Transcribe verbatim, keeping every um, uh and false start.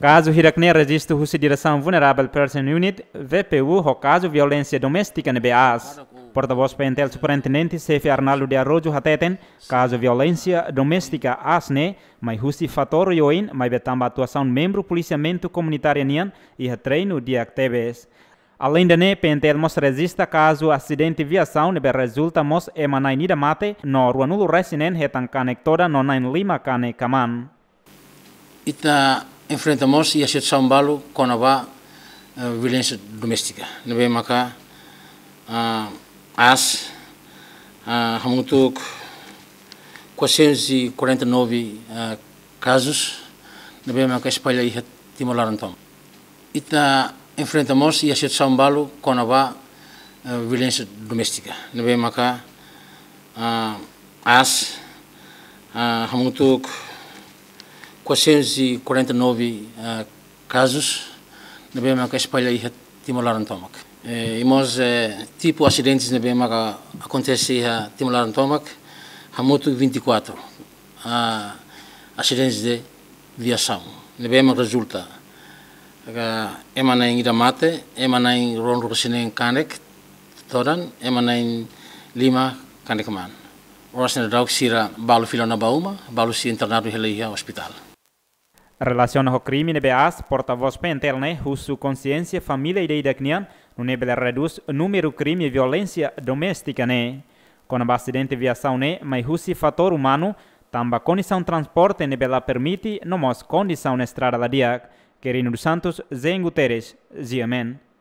Caso hirakne registro husi direção Vulnerable Person Unit, V P U, o caso violência doméstica N B A S. Porta-voz P N T L Superintendente C F Arnaldo de Arrojo Hateten, caso violência doméstica A S N E, mas husi fator yoin, mas betamba atuação membro policiamento comunitário nian e treino de actives. Além da N E, P N T L mos resista caso acidente viação nebe resulta mos emanai nida mate no ruanulo resinen hetan conectora no nine lima kane kaman. Ita enfrentamos e a situação balo com a uh, violência doméstica. Nebe maka uh, as uh, hamutuk quatrocentos e quarenta e nove uh, casos nebe maka espalha e timolaram tom. Ita enfrentamos e a situação balo com a uh, violência doméstica. Nebe maka uh, as uh, hamutuk quatrocentos e quarenta e nove uh, casos na bema que espalha e timolaram tomac. E nós tipo acidentes na bema que acontece a timolaram tomac, há muito vinte e quatro uh, acidentes de viação. Na bema resulta que emana em Iramate, emana em Ronrosinen Kanek, Toran, emana em Lima Kanekman. Ora na dau sira balu filona bauma, balu si internado heleia hospital. Relaciona ao crime N B A S, porta-voz P N T L, né, husu consciência, família e ideia knian, no nebele reduz número crime e violência doméstica, né. Com a acidente viação, né, mas husi fator humano, tamba condição transporte nebela permite, nomos condição estrada la diak, Querino dos Santos, Zé Guterres, Ziamen.